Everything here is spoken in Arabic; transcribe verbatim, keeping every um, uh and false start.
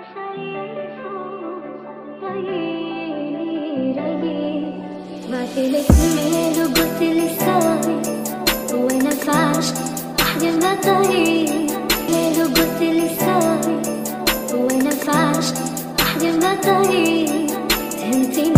بعتلك ايميل وقلتلي سوري ونفعش احجزنا طريق ليل وقلتلي سوري ونفعش احجزنا طريق فهمتيني